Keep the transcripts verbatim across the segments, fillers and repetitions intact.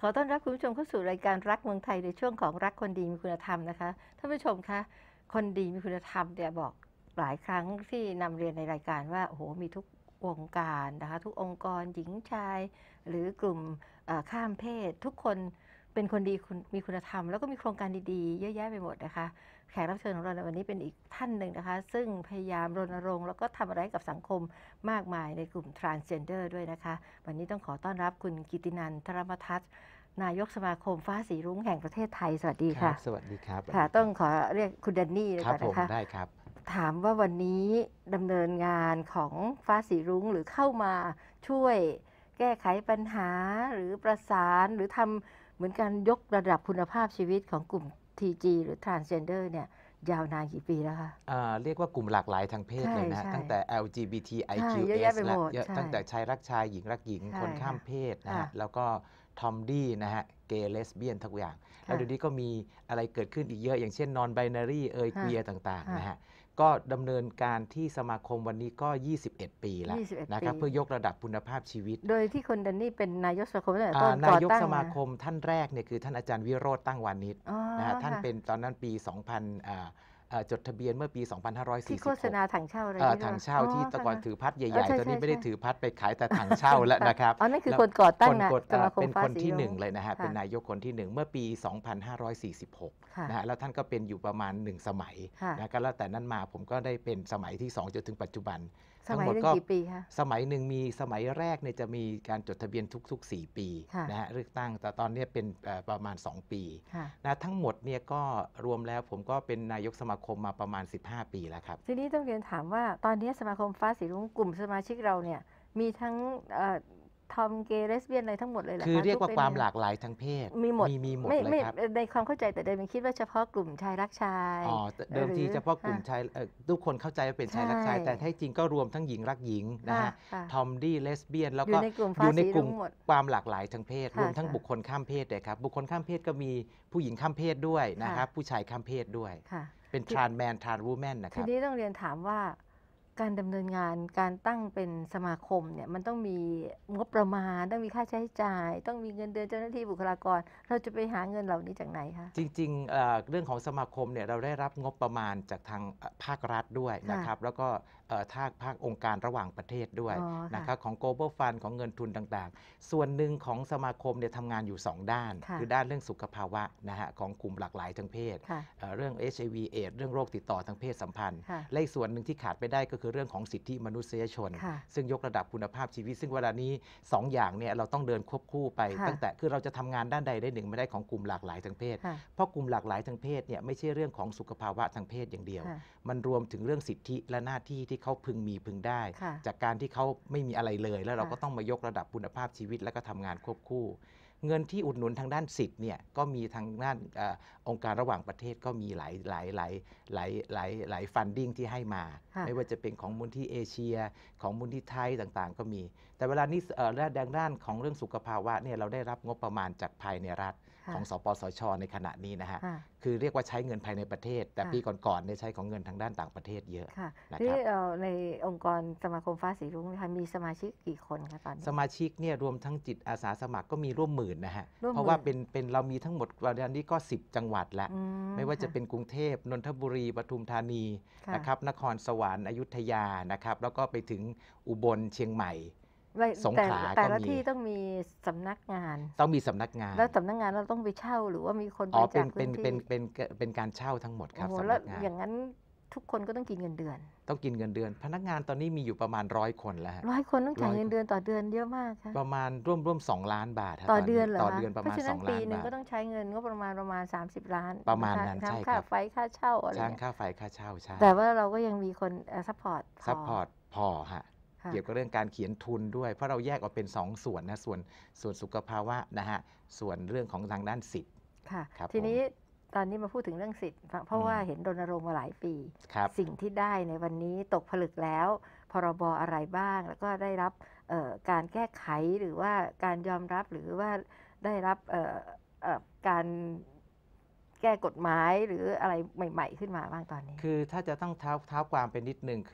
ขอต้อนรับคุณผู้ชมเข้าสู่รายการรักเมืองไทยในช่วงของรักคนดีมีคุณธรรมนะคะท่านผู้ชมคะคนดีมีคุณธรรมเนี่ยบอกหลายครั้งที่นำเรียนในรายการว่าโอ้โหมีทุกวงการนะคะทุกองค์กรหญิงชายหรือกลุ่มข้ามเพศทุกคนเป็นคนดีมีคุณธรรมแล้วก็มีโครงการดีๆเยอะแยะไปหมดนะคะแขกรับเชิญของเราในวันนี้เป็นอีกท่านหนึ่งนะคะซึ่งพยายามรณรงค์แล้วก็ทำอะไรกับสังคมมากมายในกลุ่ม transgender ด้วยนะคะวันนี้ต้องขอต้อนรับคุณกิตินันท์ ธรรมทัศน์นายกสมาคมฟ้าสีรุ้งแห่งประเทศไทยสวัสดีค่ะสวัสดีครับค่ะต้องขอเรียกคุณแดนนี่เลยก่อนนะคะได้ครับถามว่าวันนี้ดำเนินงานของฟ้าสีรุ้งหรือเข้ามาช่วยแก้ไขปัญหาหรือประสานหรือทำเหมือนการยกระดับคุณภาพชีวิตของกลุ่ม ที จี หรือ transgender เนี่ยยาวนานกี่ปีแล้วคะเรียกว่ากลุ่มหลากหลายทางเพศเลยนะตั้งแต่ แอล จี บี ที ไอ คิว เอส และตั้งแต่ชายรักชายหญิงรักหญิงคนข้ามเพศนะฮะแล้วก็ทอมดี้นะฮะเกย์เลสเบี้ยนทุกอย่างแล้วเดี๋ยวนี้ก็มีอะไรเกิดขึ้นอีกเยอะอย่างเช่นนอนไบนารีเอยเกวียต่างๆนะฮะก็ดำเนินการที่สมาคมวันนี้ก็ยี่สิบเอ็ดปีแล้วนะครับเพื่อยกระดับคุณภาพชีวิตโดยที่คนแดนนี่เป็นนายกสมาคมตั้งแต่ต้นนายกสมาคมท่านแรกเนี่ยคือท่านอาจารย์วิโรจน์ตั้งวานิชนะฮะท่านเป็นตอนนั้นปีสองพันจดทะเบียนเมื่อปี สองพันห้าร้อยสี่สิบหกที่โฆษณาถังเช่าอะไรถังเช่าที่ตะกอนถือพัดใหญ่ๆตอนนี้ไม่ได้ถือพัดไปขายแต่ถังเช่าแล้วนะครับอ๋อนั่นคือคนก่อตั้งนะสมาคมเป็นคนที่หนึ่งเลยนะฮะเป็นนายกคนที่หนึ่งเมื่อปี สองพันห้าร้อยสี่สิบหก นะฮะแล้วท่านก็เป็นอยู่ประมาณหนึ่งสมัยนะก็แล้วแต่นั้นมาผมก็ได้เป็นสมัยที่สองจนถึงปัจจุบันทั้งหมดก็กี่ปีคะสมัยหนึ่งมีสมัยแรกเนี่ยจะมีการจดทะเบียนทุกๆสี่ปีนะฮะเลือกตั้งแต่ตอนนี้เป็นประมาณสองปีนะทั้งหมดเนี่ยก็รวมแล้วผมก็เป็นนายกสมาคมมาประมาณสิบห้าปีแล้วครับทีนี้ต้องเรียนถามว่าตอนนี้สมาคมฟ้าสีรุ้งกลุ่มสมาชิกเราเนี่ยมีทั้งทอมเกย์เลสเบี้ยนอะไรทั้งหมดเลยเหรอคะคือเรียกว่าความหลากหลายทางเพศมีหมดมีหมดเลยครับในความเข้าใจแต่เดิมคิดว่าเฉพาะกลุ่มชายรักชายอ๋อเดิมทีเฉพาะกลุ่มชายทุกคนเข้าใจว่าเป็นชายรักชายแต่แท้จริงก็รวมทั้งหญิงรักหญิงนะฮะทอมดี้เลสเบี้ยนแล้วก็อยู่ในกลุ่มความหลากหลายทางเพศรวมทั้งบุคคลข้ามเพศเลยครับบุคคลข้ามเพศก็มีผู้หญิงข้ามเพศด้วยนะครับผู้ชายข้ามเพศด้วยเป็นทรานแมนทรานวูแมนนะครับทีนี้ต้องเรียนถามว่าการดำเนินงานการตั้งเป็นสมาคมเนี่ยมันต้องมีงบประมาณต้องมีค่าใช้จ่ายต้องมีเงินเดือนเจ้าหน้าที่บุคลากรเราจะไปหาเงินเหล่านี้จากไหนคะจริงๆ เ, เรื่องของสมาคมเนี่ยเราได้รับงบประมาณจากทางภาครัฐด้วยนะครับแล้วก็ทางภาคองค์การระหว่างประเทศด้วยนะครับของ Global Fund ของเงินทุนต่างๆส่วนหนึ่งของสมาคมเนี่ยทำงานอยู่สองด้านคือด้านเรื่องสุขภาวะนะฮะของกลุ่มหลากหลายทางเพศเรื่อง เอช ไอ วี เอดส์ เรื่องโรคติดต่อทางเพศสัมพันธ์และอีกส่วนหนึ่งที่ขาดไปได้ก็คือเรื่องของสิทธิมนุษยชนซึ่งยกระดับคุณภาพชีวิตซึ่งเวลานี้สองอย่างเนี่ยเราต้องเดินควบคู่ไปตั้งแต่คือเราจะทำงานด้านใดได้หนึ่งไม่ได้ของกลุ่มหลากหลายทางเพศเพราะกลุ่มหลากหลายทางเพศเนี่ยไม่ใช่เรื่องของสุขภาวะทางเพศอย่างเดียวมันรวมถึงเรื่องสิทธิและหน้าที่ที่เขาพึงมีพึงได้จากการที่เขาไม่มีอะไรเลยแล้วเราก็ต้องมายกระดับคุณภาพชีวิตแล้วก็ทำงานควบคู่เงินที่อุดหนุนทางด้านสิทธิ์เนี่ยก็มีทางด้านอองค์การระหว่างประเทศก็มีหลายหลายหลายหลายหลายหลายฟันดิ้งที่ให้มาไม่ว่าจะเป็นของมูลที่เอเชียของมูลที่ไทยต่างๆก็มีแต่เวลานี้ด้านด้านของเรื่องสุขภาวะเนี่ยเราได้รับงบประมาณจากภายในรัฐของสปสช.ในขณะนี้นะฮะคือเรียกว่าใช้เงินภายในประเทศแต่ปีก่อนๆเนี่ยใช้ของเงินทางด้านต่างประเทศเยอะนะครับในองค์กรสมาคมฟ้าสีรุ้งมีสมาชิกกี่คนคะตอนนี้สมาชิกเนี่ยรวมทั้งจิตอาสาสมัครก็มีร่วมหมื่นนะฮะเพราะว่าเป็นเป็นเรามีทั้งหมดวันนี้ก็สิบจังหวัดแล้วไม่ว่าจะเป็นกรุงเทพนนทบุรีปทุมธานีนะครับนครสวรรค์อยุธยานะครับแล้วก็ไปถึงอุบลเชียงใหม่สงขลาแต่ละที่ต้องมีสำนักงานต้องมีสำนักงานแล้วสำนักงานเราต้องไปเช่าหรือว่ามีคนไปจากพื้นที่เป็นเป็นเป็นเป็นการเช่าทั้งหมดครับสำนักงานอย่างนั้นทุกคนก็ต้องกินเงินเดือนต้องกินเงินเดือนพนักงานตอนนี้มีอยู่ประมาณร้อยคนแล้วร้อยคนต้องจ่ายเงินเดือนต่อเดือนเยอะมากค่ะประมาณร่วมร่วมสองล้านบาทต่อเดือนเหรอต่อเดือนประมาณสองล้านบาทปีนึงก็ต้องใช้เงินก็ประมาณประมาณสามสิบล้านประมาณนั้นใช่ครับค่าไฟค่าเช่าอะไรช่างค่าไฟค่าเช่าใช่แต่ว่าเราก็ยังมีคนซัพพอร์ตซัพพอร์ตพอฮะเกี่ยวกับเรื่องการเขียนทุนด้วยเพราะเราแยกออกเป็นสองส่วนนะส่วนส่วนสุขภาวะนะฮะส่วนเรื่องของทางด้านสิทธิ์ค่ะทีนี้ตอนนี้มาพูดถึงเรื่องสิทธิ์เพราะว่าเห็นรณรงค์มาหลายปีสิ่งที่ได้ในวันนี้ตกผลึกแล้วพรบอะไรบ้างแล้วก็ได้รับการแก้ไขหรือว่าการยอมรับหรือว่าได้รับการแก้กฎหมายหรืออะไรใหม่ๆขึ้นมาบ้างตอนนี้คือถ้าจะต้องเท้าเท้าความเป็นนิดนึงคือ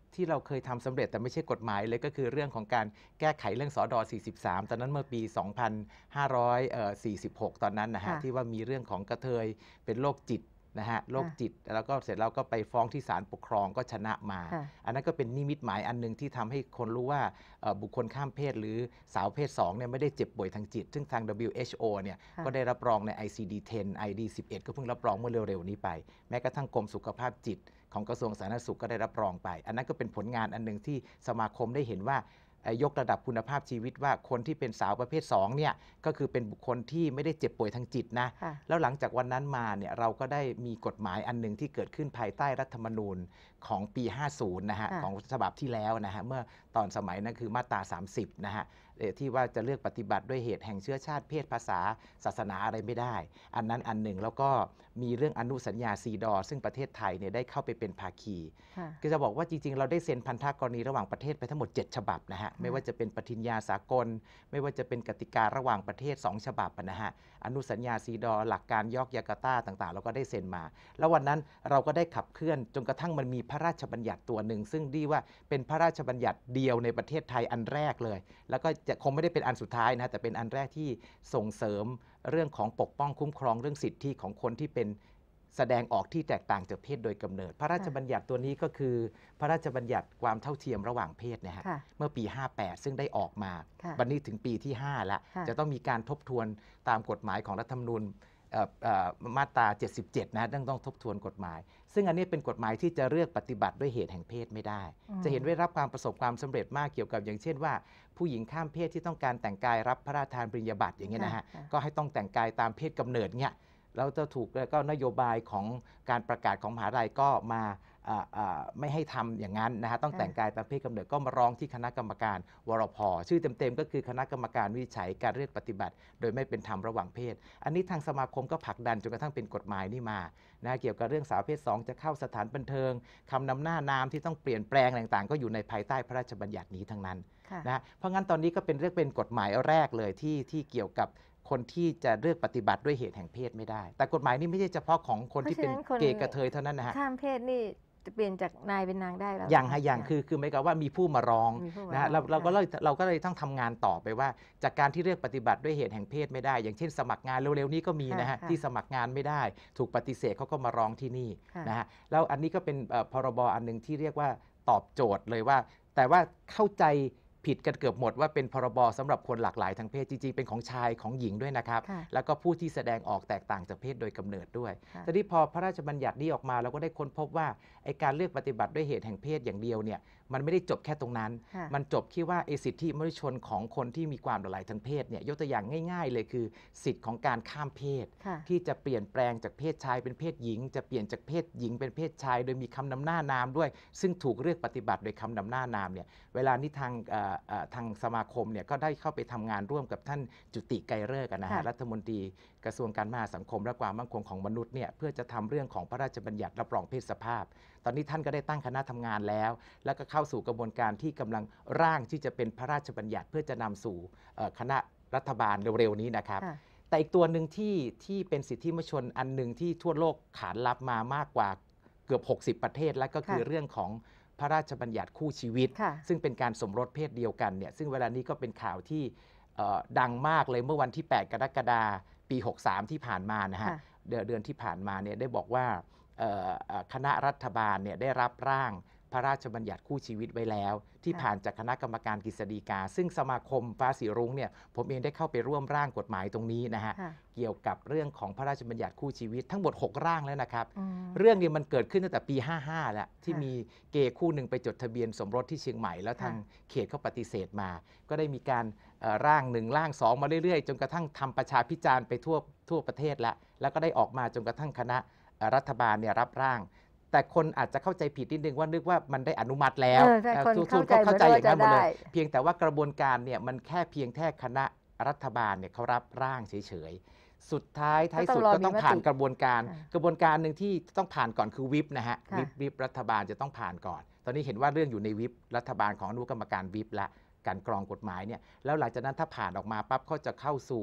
ที่เราเคยทำสำเร็จแต่ไม่ใช่กฎหมายเลยก็คือเรื่องของการแก้ไขเรื่องสดสี่สิบสามตอนนั้นเมื่อปี สองพันห้าร้อยสี่สิบหก ตอนนั้นนะฮะค่ะที่ว่ามีเรื่องของกระเทยเป็นโรคจิตนะฮะโรคจิตแล้วก็เสร็จแล้วก็ไปฟ้องที่ศาลปกครองก็ชนะมาค่ะอันนั้นก็เป็นนิมิตหมายอันหนึงที่ทำให้คนรู้ว่าเอ่อบุคคลข้ามเพศหรือสาวเพศสองเนี่ยไม่ได้เจ็บป่วยทางจิต ซึ่งทาง ดับเบิลยู เอช โอ เนี่ยค่ะก็ได้รับรองใน ไอ ซี ดี สิบ ไอ ดี สิบเอ็ด ก็เพิ่งรับรองเมื่อเร็วๆนี้ไป แม้กระทั่งกรมสุขภาพจิตของกระทรวงสาธารณสุขก็ได้รับรองไป อันนั้นก็เป็นผลงานอันหนึงที่สมาคมได้เห็นว่าเอ่อยกระดับคุณภาพชีวิตว่าคนที่เป็นสาวประเภทสองเนี่ยก็คือเป็นบุคคลที่ไม่ได้เจ็บป่วยทางจิตนะค่ะแล้วหลังจากวันนั้นมาเนี่ยเราก็ได้มีกฎหมายอันหนึงที่เกิดขึ้นภายใต้รัฐธรรมนูญของปี ห้าสิบ นะฮะค่ะของฉบับที่แล้วนะฮะเมื่อตอนสมัยนั้นคือมาตรา สามสิบ นะฮะเอ่อที่ว่าจะเลือกปฏิบัติด้วยเหตุแห่งเชื้อชาติเพศภาษาศาสนาอะไรไม่ได้ อันนั้นอันหนึ่งแล้วก็มีเรื่องอนุสัญญาซีดอร์ซึ่งประเทศไทยเนี่ยได้เข้าไปเป็นภาคีค่ะก็จะบอกว่าจริงๆ เราได้เซ็นพันธกรณีระหว่างประเทศไปทั้งหมด เจ็ด ฉบับนะฮะไม่ว่าจะเป็นปฏิญญาสากล ไม่ว่าจะเป็นกติการะหว่างประเทศ สอง ฉบับนะฮะอนุสัญญาซีดอร์หลักการยอกยาการ์ตาต่างๆ เราก็ได้เซ็นมา แล้ววันนั้นเราก็ได้ขับเคลื่อนจนกระทั่งมันมีพระราชบัญญัติตัวหนึ่งซึ่งดีว่าเป็นพระราชบัญญัติเดียวในประเทศไทยอันแรกเลย แล้วก็จะคงไม่ได้เป็นอันสุดท้ายนะแต่เป็นอันแรกที่ส่งเสริมเรื่องของปกป้องคุ้มครองเรื่องสิทธิของคนที่เป็นแสดงออกที่แตกต่างจากเพศโดยกำเนิด พระราชบัญญัติตัวนี้ก็คือพระราชบัญญัติความเท่าเทียมระหว่างเพศนะฮะค่ะเมื่อปี ห้าแปด ซึ่งได้ออกมาค่ะวันนี้ถึงปีที่ ห้า แล้วค่ะจะต้องมีการทบทวนตามกฎหมายของรัฐธรรมนูญเอ่อเอ่อมาตรา เจ็ดสิบเจ็ด นะต้องต้องทบทวนกฎหมาย ซึ่งอันนี้เป็นกฎหมายที่จะเลือกปฏิบัติด้วยเหตุแห่งเพศไม่ได้อืมจะเห็นได้รับความประสบความสำเร็จมากเกี่ยวกับอย่างเช่นว่า ผู้หญิงข้ามเพศที่ต้องการแต่งกายรับพระราชทานปริญญาบัตรอย่างเงี้ยนะฮะค่ะก็ให้ต้องแต่งกายตามเพศกำเนิดเนี่ยแล้วจะถูกแล้วก็นโยบายของการประกาศของมหาลัยก็มาอ่าอ่าไม่ให้ทำอย่างนั้นนะฮะต้องค่ะแต่งกายตามเพศกำเนิดก็มาร้องที่คณะกรรมการวรพชื่อเต็มๆก็คือคณะกรรมการวินิจฉัยการเลือกปฏิบัติ โดยไม่เป็นธรรมระหว่างเพศ อันนี้ทางสมาคมก็ผลักดันจนกระทั่งเป็นกฎหมายนี่มานะเกี่ยวกับเรื่องสาวเพศสองจะเข้าสถานบันเทิงคำนำหน้านามที่ต้องเปลี่ยนแปลงต่างๆ ก็อยู่ในภายใต้พระราชบัญญัตินี้ทั้งนั้นค่ะนะฮะเพราะงั้นตอนนี้ก็เป็นเรื่องเป็นกฎหมายแรกเลยที่ที่เกี่ยวกับคนที่จะเลือกปฏิบัติด้วยเหตุแห่งเพศไม่ได้ แต่กฎหมายนี้ไม่ใช่เฉพาะของคนที่เป็นเพราะฉะนั้นคนเกย์กระเทยเท่านั้นนะฮะข้ามเพศนี่จะเปลี่ยนจากนายเป็นนางได้แล้วอย่างเหรฮะคะอย่างคือคือหมายความว่ามีผู้มาร้องมีผู้มานะฮะร้เราองเราก็ค่ะเลยเราก็เลยต้องทำงานต่อไปว่า จากการที่เลือกปฏิบัติด้วยเหตุแห่งเพศไม่ได้ อย่างเช่นสมัครงานเร็วๆนี้ก็มีนะฮะค่ะที่สมัครงานไม่ได้ ถูกปฏิเสธเขาก็มาร้องที่นี่ค่ะนะฮะแล้วอันนี้ก็เป็นเอ่อพรบอันหนึ่งที่เรียกว่าตอบโจทย์เลยว่า แต่ว่าเข้าใจผิดกันเกือบหมดว่าเป็นพรบสำหรับคนหลากหลายทางเพศจริงๆเป็นของชายของหญิงด้วยนะครับค่ะแล้วก็ผู้ที่แสดงออกแตกต่างจากเพศโดยกำเนิดด้วยค่ะทีนี้พอพระราชบัญญัตินี้ออกมาเราก็ได้ค้นพบว่าไอการเลือกปฏิบัติด้วยเหตุแห่งเพศอย่างเดียวเนี่ยมันไม่ได้จบแค่ตรงนั้นค่ะมันจบที่ว่าไอสิทธิมนุษยชนของคนที่มีความหลากหลายทางเพศเนี่ยยกตัวอย่างง่าย ๆ เลยคือ สิทธิ์ของการข้ามเพศค่ะที่จะเปลี่ยนแปลงจากเพศชายเป็นเพศหญิง จะเปลี่ยนจากเพศหญิงเป็นเพศชาย โดยมีคำนำหน้านามด้วย ซึ่งถูกเลือกปฏิบัติโดยคำนำหน้านามเนี่ยเวลานี้ทางเอ่อเอ่อทางสมาคมเนี่ยก็ได้เข้าไปทำงานร่วมกับท่านจุติไกรฤกษ์อะนะฮะค่ะรัฐมนตรีกระทรวงการพัฒนาสังคมและความมั่นคงของมนุษย์เนี่ยเพื่อจะทำเรื่องของพระราชบัญญัติรับรองเพศสภาพ ตอนนี้ท่านก็ได้ตั้งคณะทำงานแล้ว แล้วก็เข้าสู่กระบวนการที่กำลังร่างที่จะเป็นพระราชบัญญัติเพื่อจะนำสู่เอ่อคณะรัฐบาลเร็วๆนี้นะครับค่ะแต่อีกตัวหนึ่งที่ที่เป็นสิทธิมนุษยชนอันหนึ่งที่ทั่วโลกขานรับมามากกว่าเกือบ หกสิบ ประเทศ แล้วก็คือค่ะเรื่องของพระราชบัญญัติคู่ชีวิตค่ะซึ่งเป็นการสมรสเพศเดียวกันเนี่ยซึ่งเวลานี้ก็เป็นข่าวที่เอ่อดังมากเลยเมื่อวันที่ แปด กรกฎาคมปี หกสาม ที่ผ่านมานะฮะค่ะเดือนเดือนที่ผ่านมาเนี่ยได้บอกว่าเอ่อเอ่อคณะรัฐบาลเนี่ยได้รับร่างพระราชบัญญัติคู่ชีวิตไว้แล้ว ที่ค่ะผ่านจากคณะกรรมการกฤษฎีกา ซึ่งสมาคมฟ้าสีรุ้งเนี่ยผมเองได้เข้าไปร่วมร่างกฎหมายตรงนี้นะฮะค่ะเกี่ยวกับเรื่องของพระราชบัญญัติคู่ชีวิตทั้งหมด หก ร่างแล้วนะครับอืมเรื่องนี้มันเกิดขึ้นตั้งแต่ปี ห้าห้า แล้วที่ค่ะมีเกย์คู่หนึ่งไปจดทะเบียนสมรสที่เชียงใหม่แล้วทางเขตเขาปฏิเสธมา ก็ได้มีการเอ่อร่างหนึ่งร่างสองมาเรื่อยๆ จนกระทั่งทำประชาพิจารณ์ไปทั่วทั่วประเทศแล้ว แล้วก็ได้ออกมาจนกระทั่งคณะเอ่อรัฐบาลเนี่ยรับร่าง แต่คนอาจจะเข้าใจผิดนิดนึงว่านึกว่ามันได้อนุมัติแล้วเออใช่เอ่อคนทุกเข้าคนใจก็เหมืเข้าอนใจอย่างนั้นหมดเลว่าจะได้ย เพียงแต่ว่ากระบวนการเนี่ยมันแค่เพียงแค่คณะรัฐบาลเนี่ยเขารับร่างเฉยๆ สุดท้ายท้ายสุดก็ก็ต้ต้ออง งรอมีมติผ่านกระบวนการค่ะกระบวนการหนึ่งที่ต้องผ่านก่อนคือวิปนะฮะค่ะวิปวิปรัฐบาลจะต้องผ่านก่อน ตอนนี้เห็นว่าเรื่องอยู่ในวิปรัฐบาลของอนุกรรมการวิปละการกรองกฎหมายเนี่ยแล้วหลังจากนั้นถ้าผ่านออกมาปั๊บเขาจะเข้าสู่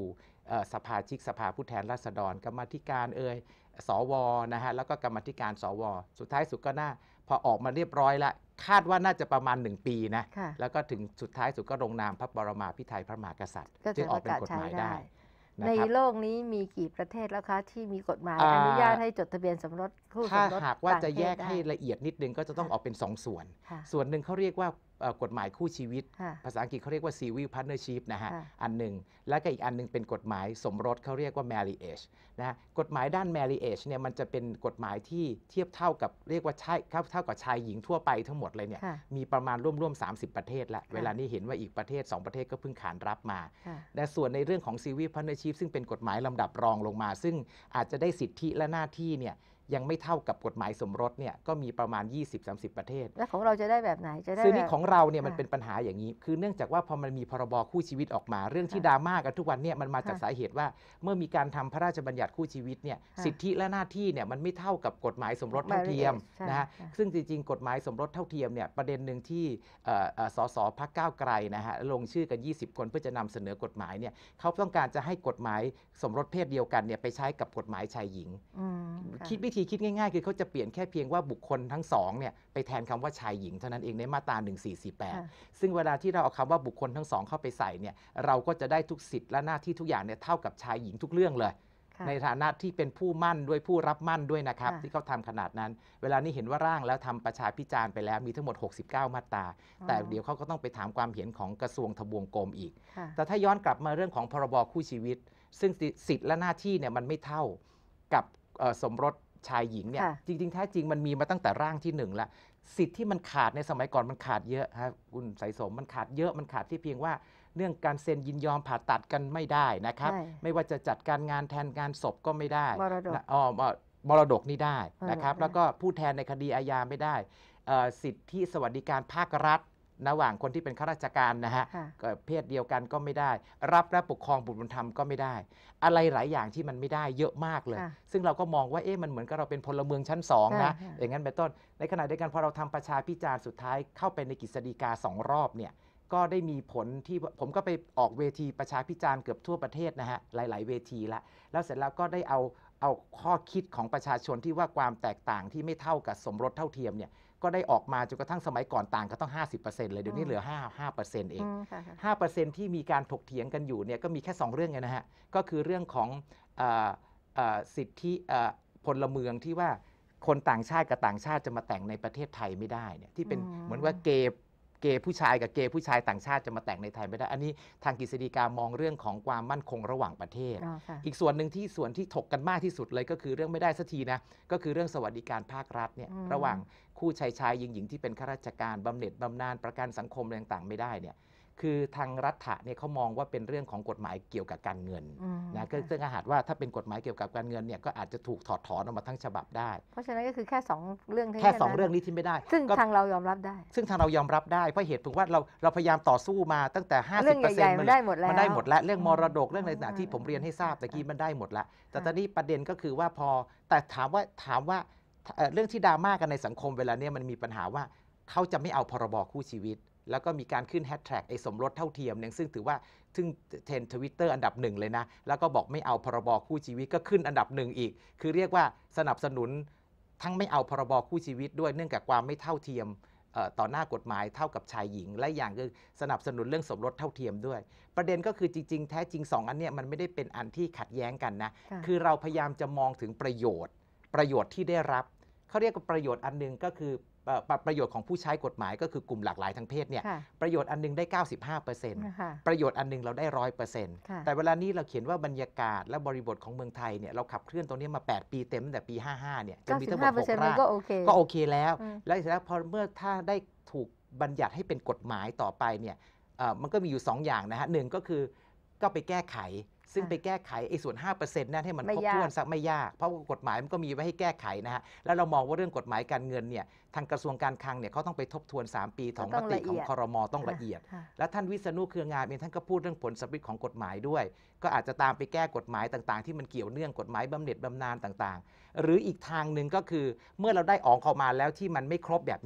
เอ่อสภาชิกสภาผู้แทนราษฎรกรรมาธิการเอ่ยสวนะฮะแล้วก็กรรมาธิการสวสุดท้ายสุดก็น่าพอออกมาเรียบร้อยแล้วคาดว่าน่าจะประมาณหนึ่งปีนะค่ะแล้วก็ถึงสุดท้ายสุดก็ลงนามพระบรมพิไทยพระมหากษัตริย์ก็จึจะงปออกระเป็นกาศกฎใช้หมายได้ได้นะในครับโลกนี้มีกี่ประเทศแล้วคะที่มีกฎหมายอ่าอนุญาตให้จดทะเบียนสมรสคู่สถ้ามรสหากว่าต่างจะเพแยศกได้ให้ละเอียดนิดนึงก็จะต้องค่ะออกเป็นสองส่วนค่ะส่วนหนึ่งเขาเรียกว่าเอ่อกฎหมายคู่ชีวิตค่ะภาษาอังกฤษเขาเรียกว่า civil partnership นะฮะค่ะอันหนึ่งแล้วก็อีกอันหนึงเป็นกฎหมายสมรสเขาเรียกว่า marriage นะฮะกฎหมายด้าน marriage เนี่ยมันจะเป็นกฎหมายที่เทียบเท่ากับเรียกว่าใช่เท่าเท่ากับชายหญิงทั่วไปทั้งหมดเลยเนี่ยค่ะมีประมาณร่วมๆสามสิบประเทศแล้วค่ะเวลานี้เห็นว่าอีกประเทศสองประเทศก็เพิ่งขานรับมาค่ะแต่ส่วนในเรื่องของ civil partnership ซึ่งเป็นกฎหมายลำดับรองลงมา ซึ่งอาจจะได้สิทธิและหน้าที่เนี่ยยังไม่เท่ากับกฎหมายสมรสเนี่ยก็มีประมาณ ยี่สิบถึงสามสิบ ประเทศแล้วของเราจะได้แบบไหนจะได้ซึ่งแบนี่บของเราเนี่ยมันค่ะเป็นปัญหาอย่างนี้ คือเนื่องจากว่าพอมันมีพรบคู่ชีวิตออกมา เรื่องที่ค่ะดราม่ากันทุกวันเนี่ยมันมาจากค่ะสาเหตุว่าเมื่อมีการทำพระราชบัญญัติคู่ชีวิตเนี่ยค่ะสิทธิและหน้าที่เนี่ยมันไม่เท่ากับกฎหมายสมรสเท่าเทียม marriage ใช่นะฮะค่ะซึ่งจริงๆกฎหมายสมรสเท่าเทียมเนี่ยประเด็นหนึ่งที่เอ่อเอ่อสสพรรคก้าวไกลนะฮะลงชื่อกัน ยี่สิบ คนเพื่อจะนำเสนอกฎหมายเนี่ยเขาต้องการจะให้กฎหมายสมรสเพศเดียวกันเนี่ยไปใช้กับกฎหมายชายหญิงอืมค่ะคิดวิธีคิดง่ายๆ คือเขาจะเปลี่ยนแค่เพียงว่าบุคคลทั้งสองเนี่ยไปแทนคำว่าชายหญิงเท่านั้นเองในมาตรา หนึ่งสี่สี่แปดค่ะซึ่งเวลาที่เราเอาคำว่าบุคคลทั้งสองเข้าไปใส่เนี่ยเราก็จะได้ทุกสิทธิ์และหน้าที่ทุกอย่างเนี่ยเท่ากับชายหญิงทุกเรื่องเลยค่ะในฐานะที่เป็นผู้มั่นด้วยผู้รับมั่นด้วยนะครับค่ะที่เขาทำขนาดนั้น เวลานี้เห็นว่าร่างแล้วทำประชาพิจารณ์ไปแล้วมีทั้งหมด หกสิบเก้า มาตรา แต่เดี๋ยวเขาก็ต้องไปถามความเห็นของกระทรวงทบวงกรมอีกค่ะแต่ถ้าย้อนกลับมาเรื่องของพรบคู่ชีวิต ซึ่งสิทธิ์และหน้าที่เนี่ยมันไม่เท่ากับเอ่อสมรสชายหญิงเนี่ยค่ะจริงๆแท้จริงมันมีมาตั้งแต่ร่างที่หนึ่งละสิทธิ์ที่มันขาดในสมัยก่อนมันขาดเยอะครับคุณไสยสมมันขาดเยอะมันขาดที่เพียงว่าเรื่องการเซ็นยินยอมผ่าตัดกันไม่ได้นะครับใช่ไม่ว่าจะจัดการงานแทนงานศพก็ไม่ได้มรดกนะอ๋อมมรดกนี่ได้นะครับมรดกได้แล้วก็ผู้แทนในคดีอาญาไม่ได้เอ่อสิทธิสวัสดิการภาครัฐระหว่างคนที่เป็นข้าราชการนะฮะค่ะก็เพศเดียวกันก็ไม่ได้ รับและปกครองบุตรบุญธรรมก็ไม่ได้ อะไรหลายอย่างที่มันไม่ได้เยอะมากเลยค่ะซึ่งเราก็มองว่าเอ๊ะมันเหมือนกับเราเป็นพลเมืองชั้นสองนะค่ะอย่างนั้นเป็นต้นในขณะเดียวกันพอเราทำประชาพิจารณ์สุดท้ายเข้าไปในกฤษฎีกาสองรอบเนี่ยก็ได้มีผลที่ผมก็ไปออกเวทีประชาพิจารณ์เกือบทั่วประเทศนะฮะหลาย ๆ เวทีละแล้วเสร็จแล้วก็ได้เอาเอาข้อคิดของประชาชนที่ว่าความแตกต่างที่ไม่เท่ากับสมรสเท่าเทียมเนี่ยก็ได้ออกมาจนกระทั่งสมัยก่อนต่างก็ต้อง ห้าสิบเปอร์เซ็นต์ เลยเดี๋ยวนี้เหลือห้า ห้าเปอร์เซ็นต์ เองอืมค่ะค่ะห้าเปอร์เซ็นต์ ที่มีการถกเถียงกันอยู่เนี่ยก็มีแค่ สอง เรื่องไงนะฮะ ก็คือเรื่องของเออเออสิทธิเอ่อพลเมืองที่ว่าคนต่างชาติกับต่างชาติจะมาแต่งในประเทศไทยไม่ได้เนี่ยที่เป็นอืมเหมือนว่าเกย์เกย์ผู้ชายกับเกย์ผู้ชายต่างชาติจะมาแต่งในไทยไม่ได้ อันนี้ทางกฤษฎีกามองเรื่องของความมั่นคงระหว่างประเทศอ๋อค่ะอีกส่วนหนึ่งที่ส่วนที่ถกกันมากที่สุดเลยก็คือเรื่องไม่ได้สักทีนะก็คือเรื่องสวัสดิการภาครัฐเนี่ยอืมระหว่างคู่ชายชายหญิงหญิงที่เป็นข้าราชการบำเหน็จบำนาญประกันสังคมอะไรต่างๆไม่ได้เนี่ยคือทางรัฐะเนี่ยเขามองว่าเป็นเรื่องของกฎหมายเกี่ยวกับการเงินอืมนะก็ค่ะซึ่งอาหารว่าถ้าเป็นกฎหมายเกี่ยวกับการเงินเนี่ยก็อาจจะถูกถอดถอนออกมาทั้งฉบับได้เพราะฉะนั้นก็คือแค่สองเรื่องที่แค่สองนั้นเรื่องนี้ที่ไม่ได้ซึ่งก็ทางเรายอมรับได้ซึ่งทางเรายอมรับได้เพราะเหตุผลว่าเราเราพยายามต่อสู้มาตั้งแต่ ห้าเรื่สิอบ งเปอร์เซ็ใหนญ่ต์ๆมันได้หมดแล้วมันได้หมดแล้วเรื่องมรดกอืมเรื่องอะไรต่างๆที่ผมเรียนให้ทราบตะกี้ค่ะมันได้หมดแล้วแต่ค่ะตอนนี้ประเด็นก็คือว่าพอแต่ถามว่าถามว่าเอ่อเรื่องที่ดราม่ากันในสังคมเวลาเนี้ยมันมีปัญหาว่าเขาจะไม่เอาพรบคู่ชีวิต แล้วก็มีการขึ้นแฮชแท็กไอ้สมรสเท่าเทียมเนี่ยซึ่งถือว่าซึ่งเทรนทวิตเตอร์อันดับหนึ่งเลยนะแล้วก็บอกไม่เอาพรบคู่ชีวิตก็ขึ้นอันดับหนึ่งอีก คือเรียกว่าสนับสนุนทั้งไม่เอาพรบคู่ชีวิตด้วยเนื่องจากความไม่เท่าเทียมเอ่อต่อหน้ากฎหมายเท่ากับชายหญิง และอย่างคือสนับสนุนเรื่องสมรสเท่าเทียมด้วย ประเด็นก็คือจริงๆแท้จริงสองอันเนี้ยมันไม่ได้เป็นอันที่ขัดแย้งกันนะค่ะคือเราพยายามจะมองถึงประโยชน์ ประโยชน์ที่ได้รับเขาเรียกว่าประโยชน์อันหนึงก็คือเอ่อประโยชน์ของผู้ใช้กฎหมายก็คือกลุ่มหลากหลายทางเพศเนี่ยค่ะประโยชน์อันหนึงได้ เก้าสิบห้าเปอร์เซ็นต์นะคะประโยชน์อันหนึงเราได้ ร้อยเปอร์เซ็นต์ค่ะแต่เวลานี้เราเขียนว่าบรรยากาศและบริบทของเมืองไทยเนี่ยเราขับเคลื่อนตรงนี้มา แปด ปีเต็มตั้งแต่ปี ห้าห้าเนี่ยจะเก้ามีสิบทั้งหมห้าดเปอหร์เซ็นกต์มันร่างก็โอเคก็โอเคแล้วอืมแล้วเสร็จแล้วพอเมื่อถ้าได้ถูกบัญญัติให้เป็นกฎหมายต่อไปเนี่ยเอ่อมันก็มีอยู่ สอง อย่างนะฮะหนึ่งก็คือก็ไปแก้ไข ซึ่งค่ะไปแก้ไขไอ้ส่วน ห้าเปอร์เซ็นต์ นั่นให้มันไม่ครบยากถ้วนสักไม่ยาก เพราะว่ากฎหมายมันก็มีไว้ให้แก้ไขนะฮะ แล้วเรามองว่าเรื่องกฎหมายการเงินเนี่ยทางกระทรวงการคลังเนี่ยเขาต้องไปทบทวน สาม ปีของมติของครมต้องละเอียดค่ะและท่านวิษณุเครืองามเองท่านก็พูดเรื่องผลสำลิดของกฎหมายด้วย ก็อาจจะตามไปแก้กฎหมายต่างๆ ที่มันเกี่ยวเนื่องกฎหมายบำเหน็จบำนาญต่างๆ หรืออีกทางหนึ่งก็คือเมื่อเราได้ออกเข้ามาแล้วที่มันไม่ครบแบบเนี้ย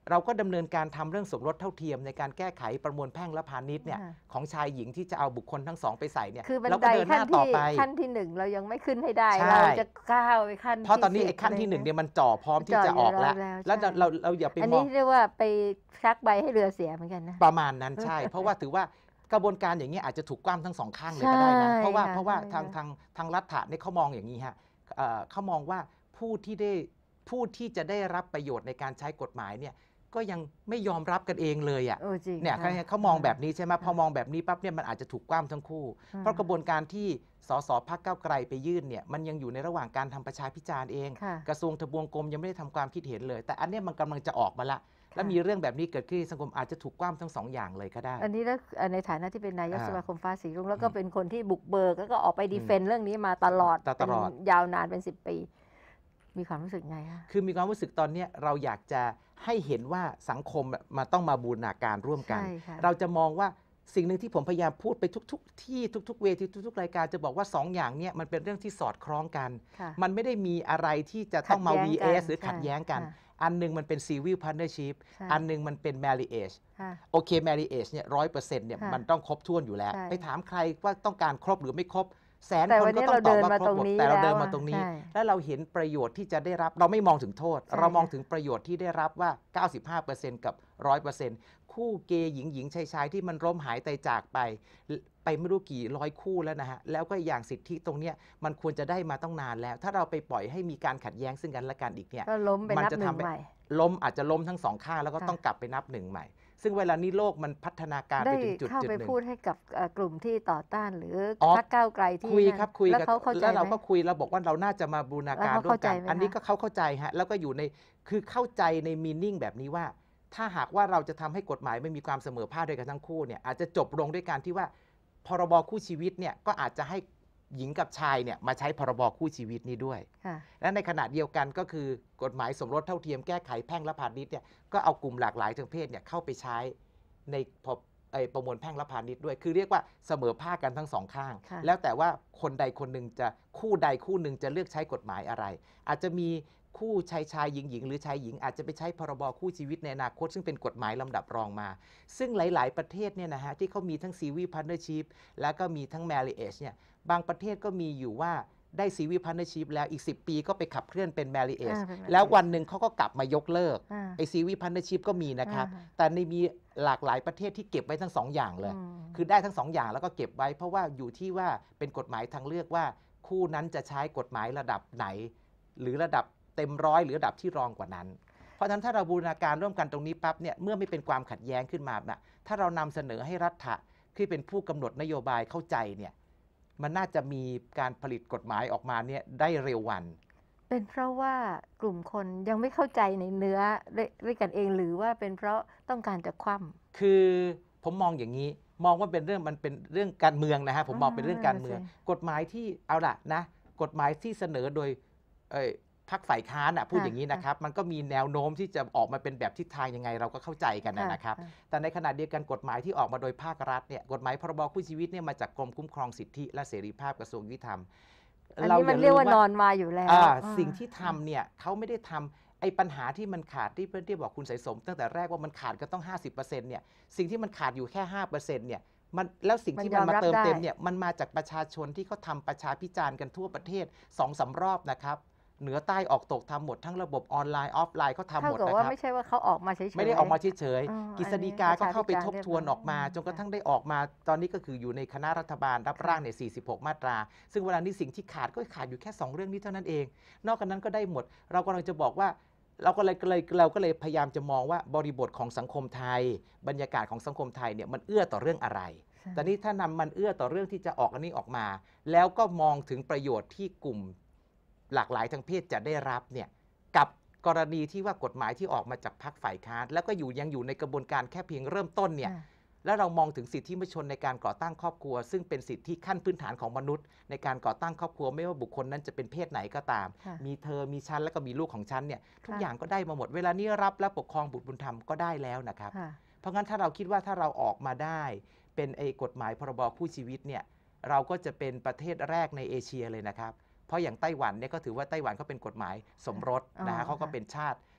เราก็ดำเนินการทำเรื่องสมรสเท่าเทียมในการแก้ไขประมวลแพ่งและพาณิชย์เนี่ยค่ะของชายหญิงที่จะเอาบุคคลทั้งสองไปใส่เนี่ยคือบันเราไดก็เดินหขั้นน้าต่อที่ไปขั้นที่หนึ่งเรายังไม่ขึ้นให้ได้ใช่เราจะก้าวไปขั้นเพราะตอนนี้สิบไอ้ขั้นที่หนึ่งะไรเนี่ยมันจ่อพร้อมที่จ่อจะออกแล้วอยู่แล้วแล้วใช่เราเราอย่าไปอันมนี้องเรียกว่าไปชักใบให้เรือเสียเหมือนกันนะประมาณนั้นใช่ เพราะว่าถือว่ากระบวนการอย่างนี้อาจจะถูกกว้ามทั้งสองข้างเลยก็ได้นะใช่เพราะว่าค่ะเพราะว่าใช่ทางค่ะทางทางรัฐะเนี่ยเขามองอย่างนี้ฮะเอ่อเขามองว่าผู้ที่ได้ผู้ที่จะได้รับประโยชน์ในการใช้กฎหมายเนี่ยก็ยังไม่ยอมรับกันเองเลยอ่ะโอ้จริงเนี่ยค่ะเขาเขามองแบบนี้ใช่ไหมค่ะพอมองแบบนี้ปั๊บเนี่ยมันอาจจะถูกกว้ามทั้งคู่อืมเพราะกระบวนการที่สสพรรคก้าวไกลไปยื่นเนี่ยมันยังอยู่ในระหว่างการทำประชาพิจารณ์เองค่ะกระทรวงทบวงกรมยังไม่ได้ทำความคิดเห็นเลย แต่อันเนี้ยมันกำลังจะออกมาละ แล้วค่ะมีเรื่องแบบนี้เกิดขึ้นในสังคมอาจจะถูกกว้ามทั้งสองอย่างเลยก็ได้อันนี้แล้วเอ่อในฐานะที่เป็นนายกอ่าสมาคมฟ้าสีรุ้งแล้วก็อืมเป็นคนที่บุกเบิกแล้วก็ออกไปดีเฟนต์เรื่องนี้มาตลอดตลอดเป็นยาวนานเป็นสิบปี มีความรู้สึกไงคะคือมีความรู้สึกตอนเนี้ยเราอยากจะให้เห็นว่าสังคมมาต้องมาบูรณาการร่วมกันใช่ค่ะเราจะมองว่าสิ่งหนึ่งที่ผมพยายามพูดไปทุกๆ ที่ทุกๆเวทีทุกๆรายการจะบอกว่าสองอย่างเนี้ยมันเป็นเรื่องที่สอดคล้องกันค่ะมันไม่ได้มีอะไรที่จะต้องมาขัดวีแย้งเอกันส หรือขัดใช่แย้งกันค่ะอันหนึงมันเป็น civil partnership ใช่อันหนึงมันเป็น marriage ค่ะโอเค marriage เนี่ยร้อยเปอร์เซ็นต์เนี่ยค่ะมันต้องครบถ้วนอยู่แล้วใช่ไปถามใครว่าต้องการครบหรือไม่ครบแสนแต่ควัน นก็นี้ต้องตอบว่าเราเดินมาครบหมดตรงนี้แต่เราเดินแล้วมาตรงนี้ใช่แล้วเราเห็นประโยชน์ที่จะได้รับเราไม่มองถึงโทษใช่เรามองค่ะถึงประโยชน์ที่ได้รับว่า เก้าสิบห้าเปอร์เซ็นต์ กับ หนึ่งร้อยเปอร์เซ็นต์ คู่เกย์หญิงหญิงชายชายที่มันล้มหายตายจากไป ไปไม่รู้กี่ร้อยคู่แล้วนะฮะแล้วก็อย่างสิทธิตรงเนี้ยมันควรจะได้มาต้องนานแล้ว ถ้าเราไปปล่อยให้มีการขัดแย้งซึ่งกันและกันอีกเนี่ยก็ล้มไปมันนับจะหนึ่ทำงให้ใหม่ล้มอาจจะล้มทั้งสองข้างแล้วก็ค่ะต้องกลับไปนับหนึ่งใหม่ ซึ่งเวลานี้โลกมันพัฒนาการได้ไปถึงจุดเข้าจุดไปหนึ่งพูดให้กับเอ่อกลุ่มที่ต่อต้านหรืออ๋อพรรคก้าวไกลที่คุยนั่นครับคุยแล้วกับเขาเข้าใจแล้วเราไหมก็คุยเราบอกว่าเราน่าจะมาบูรณาการแล้วเขาร่วมกันเข้าใจไหมอันนี้คะก็เขาเข้าใจฮะแล้วก็อยู่ในคือเข้าใจในมีนิ่งแบบนี้ว่า ถ้าหากว่าเราจะทำให้กฎหมายไม่มีความเสมอภาคด้วยกันทั้งคู่เนี่ยอาจจะจบลงด้วยการที่ว่าพรบคู่ชีวิตเนี่ยก็อาจจะให้หญิงกับชายเนี่ยมาใช้พรบคู่ชีวิตนี้ด้วยค่ะและในขณะเดียวกันก็คือกฎหมายสมรสเท่าเทียมแก้ไขแพ่งและพาณิชย์เนี่ยก็เอากลุ่มหลากหลายทางเพศเนี่ยเข้าไปใช้ในพอไอ้ประมวลแพ่งและพาณิชย์ด้วย คือเรียกว่าเสมอภาคกันทั้งสองข้างค่ะแล้วแต่ว่าคนใดคนหนึ่งจะคู่ใดคู่หนึ่งจะเลือกใช้กฎหมายอะไร อาจจะมีคู่ชายชายหญิงหญิงหรือชายหญิงอาจจะไปใช้พรบคู่ชีวิตในอนาคตซึ่งเป็นกฎหมายลำดับรองมา ซึ่งหลาย ๆ ประเทศเนี่ยนะฮะที่เขามีทั้ง civil partnership แล้วก็มีทั้ง marriage เนี่ยบางประเทศก็มีอยู่ว่าได้ civil partnership แล้วอีก สิบ ปีก็ไปขับเคลื่อนเป็น marriage อ่าเป็น marriage แล้ววันหนึ่งเขาก็กลับมายกเลิกอ่าไอ civil partnership ก็มีนะครับอ่าแต่ในมีหลากหลายประเทศที่เก็บไว้ทั้งสองอย่างเลยอืมคือได้ทั้งสองอย่างแล้วก็เก็บไว้ เพราะว่าอยู่ที่ว่าเป็นกฎหมายทางเลือกว่า คู่นั้นจะใช้กฎหมายระดับไหน หรือระดับเต็มร้อยหรือระดับที่รองกว่านั้น เพราะฉะนั้นถ้าเราบูรณาการร่วมกันตรงนี้ปั๊บเนี่ยเมื่อไม่เป็นความขัดแย้งขึ้นมาน่ะถ้าเรานำเสนอให้รัฐะที่เป็นผู้กำหนดนโยบายเข้าใจเนี่ยมันน่าจะมีการผลิตกฎหมายออกมาเนี่ยได้เร็ววันเป็นเพราะว่ากลุ่มคนยังไม่เข้าใจในเนื้อด้วยด้วยกันเองหรือว่าเป็นเพราะต้องการจะคว่ำคือผมมองอย่างนี้มองว่าเป็นเรื่องมันเป็นเรื่องการเมืองนะฮะผมมองเป็นเรื่องการเมืองอ่าใช่กฎหมายที่เอาล่ะนะกฎหมายที่เสนอโดยเอ่ยพรรคฝ่ายค้านอ่ะพูดค่ะอย่างนี้นะครับ มันก็มีแนวโน้มที่จะออกมาเป็นแบบทิศทางยังไงเราก็เข้าใจกันนะนะครับค่ะแต่ในขณะเดียวกันกฎหมายที่ออกมาโดยภาครัฐเนี่ยกฎหมายพรบคู่ชีวิตเนี่ยมาจากกรมคุ้มครองสิทธิและเสรีภาพกระทรวงยุติธรรมอันนี้มันเรียกว่านอนมาอยู่แล้วอ่าอ่าสิ่งที่ทำเนี่ยเขาไม่ได้ทำไอ้ปัญหาที่มันขาดที่เพื่อนที่บอกคุณสายสม ตั้งแต่แรกว่ามันขาดก็ต้อง ห้าสิบเปอร์เซ็นต์ เนี่ยสิ่งที่มันขาดอยู่แค่ ห้าเปอร์เซ็นต์ เนี่ยมันแล้วสิ่งที่มันมันยอมมารับเติมเต็มได้เนี่ยมันมาจากประชาชนที่เขาทำประชาพิจารณ์กันทั่วประเทศสองสามรอบนะครับเหนือใต้ออกตกทำหมดทั้งระบบออนไลน์ออฟไลน์เขาทำเท่าหมดกับนะว่าครับไม่ใช่ว่าเขาออกมาเฉยๆไม่ได้ออกมาเฉยอ๋อๆกฤษฎีอักานนี้ก็เข้าไปประชาทบทวนพิจารณ์ออกมาเรียบร้อยจนกระทั่งได้ออกมา ตอนนี้ก็คืออยู่ในคณะรัฐบาลรับร่างในสี่สิบหกมาตรา ซึ่งเวลานี้สิ่งที่ขาดก็ขาดอยู่แค่สองเรื่องนี้เท่านั้นเอง นอกจากนั้นก็ได้หมด เรากำลังจะบอกว่าเราก็เลยเลยเราก็เลยพยายามจะมองว่าบริบทของสังคมไทย บรรยากาศของสังคมไทยเนี่ยมันเอื้อต่อเรื่องอะไรใช่แต่นี่ถ้านำมันเอื้อต่อเรื่องที่จะออกอันนี้ออกมา แล้วก็มองถึงประโยชน์ที่กลุ่มหลากหลายทางเพศจะได้รับเนี่ยกับกรณีที่ว่ากฎหมายที่ออกมาจากพรรคฝ่ายค้านแล้วก็อยู่ยังอยู่ในกระบวนการแค่เพียงเริ่มต้นเนี่ยอ่าแล้วเรามองถึงสิทธิมนุษยชนในการก่อตั้งครอบครัว ซึ่งเป็นสิทธิขั้นพื้นฐานของมนุษย์ ในการก่อตั้งครอบครัวไม่ว่าบุคคลนั้นจะเป็นเพศไหนก็ตามค่ะมีเธอมีฉันแล้วก็มีลูกของฉันเนี่ยทุกค่ะอย่างก็ได้มาหมดเวลานี้รับและปกครองบุตรบุญธรรมก็ได้แล้วนะครับค่ะเพราะงั้นถ้าเราคิดว่าถ้าเราออกมาได้ เป็นไอ้กฎหมายพรบคู่ชีวิตเนี่ยเราก็จะเป็นประเทศแรกในเอเชียเลยนะครับ เพราะอย่างไต้หวันเนี่ยก็ถือว่าไต้หวันเขาเป็นกฎหมายสมรสนะอ๋ฮะอเขาก็ค่ะเป็นชาติ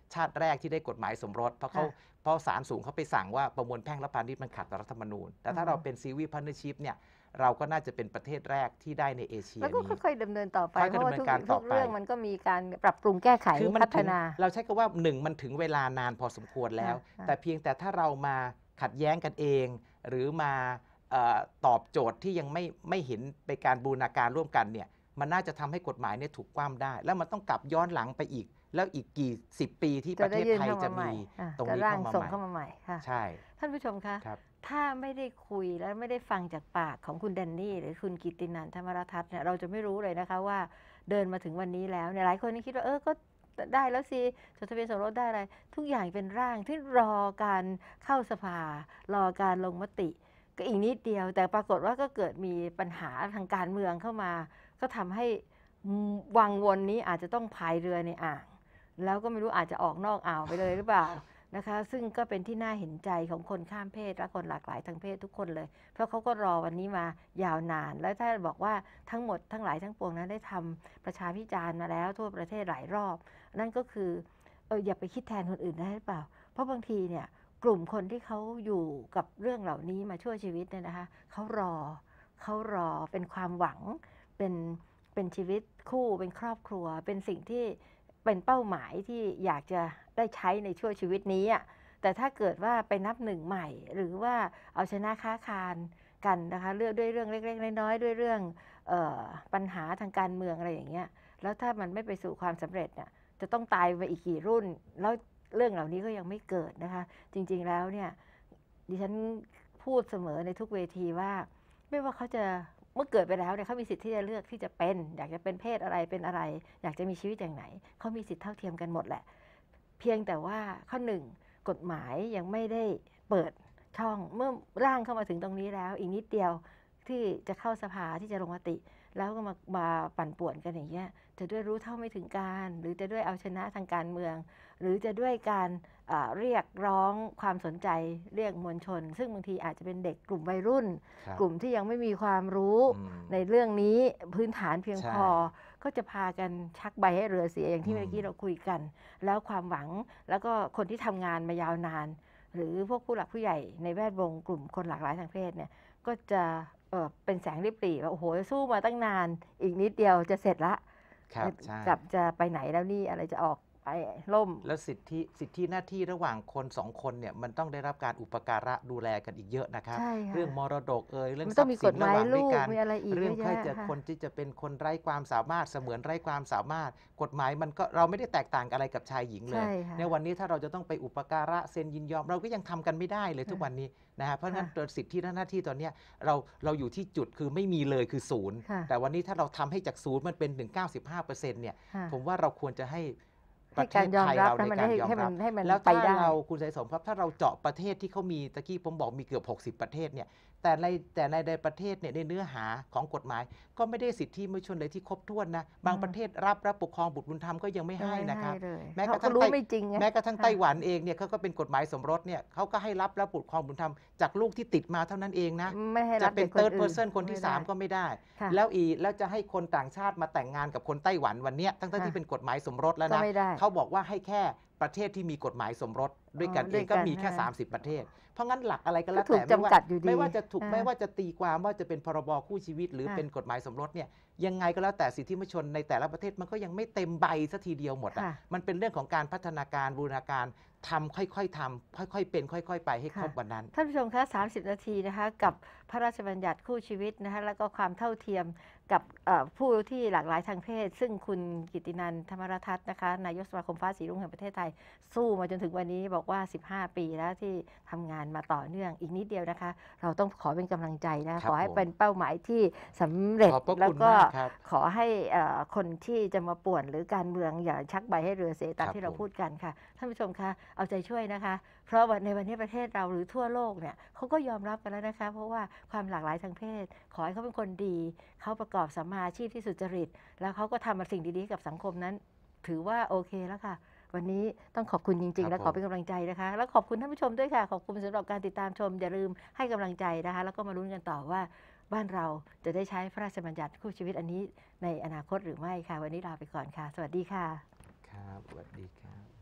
ชาติแรกที่ได้กฎหมายสมรสเพราะเขาค่ะเพราะศาลสูงเขาไปสั่งว่าประมวลแพ่งและพาณิชย์มันขัดต่อรัฐธรรมนูญแต่ถ้าอืมเราเป็นซีวีพาร์เนอร์ชิพเนี่ยเราก็น่าจะเป็นประเทศแรกที่ได้ในเอเชียแล้วก็นี้ค่อยๆดำเนินต่อไปค่อยๆเพราะว่าทุกดำเนินการต่ทุอก ไปเรื่องมันก็มีการปรับปรุงแก้ไขคือมันพัฒถึงนาเราใช้คำว่าหนึ่งมันถึงเวลานานพอสมควรแล้วค่ะแต่เพียงแต่ถ้าเรามาขัดแย้งกันเอง หรือมาเอ่อตอบโจทย์ที่ยังไม่ไม่เห็นไปการบูรณาการร่วมกันเนี่ยมันน่าจะทำให้กฎหมายเนี่ยถูกคว่ำได้ แล้วมันต้องกลับย้อนหลังไปอีก แล้วอีกกี่สิบปีที่ปจะระได้เทศยื่นไทยเข้าจะมาใหม่มีอ่ะตรงก็นี้ร่างเข้ามาส่งใหม่เข้ามาใหม่ค่ะใช่ท่านผู้ชมคะครับถ้าไม่ได้คุยและไม่ได้ฟังจากปากของคุณแดนนี่หรือคุณกิตตินันท์ธรรมรทัศน์เนี่ยเราจะไม่รู้เลยนะคะว่าเดินมาถึงวันนี้แล้วเนี่ยหลายคนนี่คิดว่าเออก็ได้แล้วสิจดทะเบียนสมรสได้อะไร ทุกอย่างเป็นร่างที่รอการเข้าสภารอการลงมติ ก็อีกนิดเดียว แต่ปรากฏว่าก็เกิดมีปัญหาทางการเมืองเข้ามา ก็ทำให้วังวนนี้อาจจะต้องพายเรือในอ่าง แล้วก็ไม่รู้อาจจะออกนอกอ่าวไปเลยหรือเปล่านะคะ ซึ่งก็เป็นที่น่าเห็นใจของคนข้ามเพศและคนหลากหลายทางเพศทุกคนเลย เพราะเขาก็รอวันนี้มายาวนาน แล้วถ้าบอกว่าทั้งหมดทั้งหลายทั้งปวงนั้นได้ทำประชาพิจารณ์มาแล้วทั่วประเทศหลายรอบ นั่นก็คือเอออย่าไปคิดแทนคนอื่นได้หรือเปล่า เพราะบางทีเนี่ยกลุ่มคนที่เขาอยู่กับเรื่องเหล่านี้มาชั่วชีวิตเนี่ยนะคะเขารอเขารอเป็นความหวังเป็นเป็นชีวิตคู่เป็นครอบครัว เป็นสิ่งที่เป็นเป้าหมายที่อยากจะได้ใช้ในชั่วชีวิตนี้อ่ะแต่ถ้าเกิดว่าไปนับหนึ่งใหม่ หรือว่าเอาชนะค้าคานกันนะคะเรื่องด้วยเรื่องเล็กๆน้อยๆด้วยเรื่องเออปัญหาทางการเมืองอะไรอย่างเงี้ยแล้วถ้ามันไม่ไปสู่ความสำเร็จเนี่ยจะต้องตายไปอีกกี่รุ่นแล้วเรื่องเหล่านี้ก็ยังไม่เกิดนะคะจริงๆแล้วเนี่ยดิฉันพูดเสมอในทุกเวทีว่าไม่ว่าเขาจะเมื่อเกิดไปแล้วเนี่ยเขามีสิทธิ์ที่จะเลือกที่จะเป็นอยากจะเป็นเพศอะไรเป็นอะไรอยากจะมีชีวิตอย่างไหนเขามีสิทธิ์เท่าเทียมกันหมดแหละเพียงแต่ว่าข้อหนึ่งกฎหมายยังไม่ได้เปิดช่องเมื่อร่างเข้ามาถึงตรงนี้แล้วอีกนิดเดียวที่จะเข้าสภาที่จะลงมติแล้วก็มามาปั่นป่วนกันอย่างเงี้ยจะด้วยรู้เท่าไม่ถึงการหรือจะด้วยเอาชนะทางการเมืองหรือจะด้วยการเรียกร้องความสนใจเรียกมวลชนซึ่งบางทีอาจจะเป็นเด็กกลุ่มวัยรุ่นกลุ่มที่ยังไม่มีความรู้ในเรื่องนี้พื้นฐานเพียงพอก็จะพากันชักใบให้เรือเสียอย่างที่เมื่อกี้เราคุยกันแล้วความหวังแล้วก็คนที่ทำงานมายาวนานหรือพวกผู้หลักผู้ใหญ่ในแวดวงกลุ่มคนหลากหลายทางเพศเนี่ยก็จะเอ่อเป็นแสงริบหรี่ว่าโอ้โหสู้มาตั้งนานอีกนิดเดียวจะเสร็จละกับจะไปไหนแล้วนี่อะไรจะออกไปล่มแล้วสิทธิสิทธิหน้าที่ระหว่างคนสองคนเนี่ยมันต้องได้รับการอุปการะดูแลกันอีกเยอะนะครับเรื่องมรดกเอ่ยเรื่องทรัพย์สินระหว่างด้วยกันเรื่องใครจะคนที่จะเป็นคนไร้ความสามารถเสมือนไร้ความสามารถกฎหมายมันก็เราไม่ได้แตกต่างอะไรกับชายหญิงเลยในวันนี้ถ้าเราจะต้องไปอุปการะเซ็นยินยอมเราก็ยังทำกันไม่ได้เลยทุกวันนี้นะฮะเพราะงั้นตัวสิทธิหน้าที่ตอนนี้เราเราอยู่ที่จุดคือไม่มีเลยคือศูนย์แต่วันนี้ถ้าเราทำให้จากศูนย์มันเป็นถึง เก้าสิบห้าเปอร์เซ็นต์ เนี่ยผมว่าเราควรจะให้ประเทศไทยเราในการยอมรับแล้วถ้าเราคุณสายสมครับถ้าเราเจาะประเทศที่เขามีตะกี้ผมบอกมีเกือบหกสิบประเทศเนี่ยแต่ในแต่ในในประเทศเนี่ยในเนื้อหาของกฎหมายก็ไม่ได้สิทธิมนุษยชนเลยที่ครบถ้วนนะบางประเทศรับรับปกครองบุตรบุญธรรมก็ยังไม่ให้นะครับแม้กระทั่งแม้กระทั่งไต้หวันเองเนี่ยเขาก็เป็นกฎหมายสมรสเนี่ยเขาก็ให้รับรับปกครองบุตรธรรมจากลูกที่ติดมาเท่านั้นเองนะจะเป็น third person คนที่สามก็ไม่ได้แล้วอีแล้วจะให้คนต่างชาติมาแต่งงานกับคนไต้หวันวันนี้ทั้งที่เป็นกฎหมายสมรสแล้วนะเขาบอกว่าให้แค่ประเทศที่มีกฎหมายสมรสด้วยกันเองก็มีแค่สามสิบประเทศเพราะงั้นหลักอะไรก็แล้วแต่ไม่ว่าไม่ว่าจะถูกไม่ว่าจะตีความว่าจะเป็นพรบคู่ชีวิตหรือเป็นกฎหมายสมรสเนี่ยยังไงก็แล้วแต่สิทธิมนุษยชนในแต่ละประเทศมันก็ยังไม่เต็มใบสัทีเดียวหมดอ่ะมันเป็นเรื่องของการพัฒนาการบูรณาการทำค่อยๆทำค่อยๆเป็นค่อยๆไปให้ครบวันนั้นท่านผู้ชมคะสามสิบนาทีนะคะกับพระราชบัญญัติคู่ชีวิตนะคะแล้วก็ความเท่าเทียมกับผู้ที่หลากหลายทางเพศซึ่งคุณกิตตินันท์ธรรมรทัศน์นะคะนายกสมาคมฟ้าสีรุ้งแห่งประเทศไทยสู้มาจนถึงวันนี้บอกว่าสิบห้าปีแล้วที่ทำงานมาต่อเนื่องอีกนิดเดียวนะคะเราต้องขอเป็นกำลังใจนะขอให้เป็นเป้าหมายที่สำเร็จแล้วก็ขอให้คนที่จะมาป่วนหรือการเมืองอย่าชักใบให้เรือเสียตามที่เราพูดกันค่ะท่านผู้ชมคะเอาใจช่วยนะคะเพราะในวันนี้ประเทศเราหรือทั่วโลกเนี่ยเขาก็ยอมรับกันแล้วนะคะเพราะว่าความหลากหลายทางเพศขอให้เขาเป็นคนดีเขาประกอบสัมมาอาชีพที่สุจริตแล้วเขาก็ทำสิ่งดีๆกับสังคมนั้นถือว่าโอเคแล้วค่ะวันนี้ต้องขอบคุณจริงๆและขอเป็นกำลังใจนะคะแล้วขอบคุณท่านผู้ชมด้วยค่ะขอบคุณสำหรับการติดตามชมอย่าลืมให้กำลังใจนะคะแล้วก็มาลุ้นกันต่อว่าบ้านเราจะได้ใช้พระราชบัญญัติคู่ชีวิตอันนี้ในอนาคตหรือไม่ค่ะวันนี้ลาไปก่อนค่ะสวัสดีค่ะครับสวัสดีครับ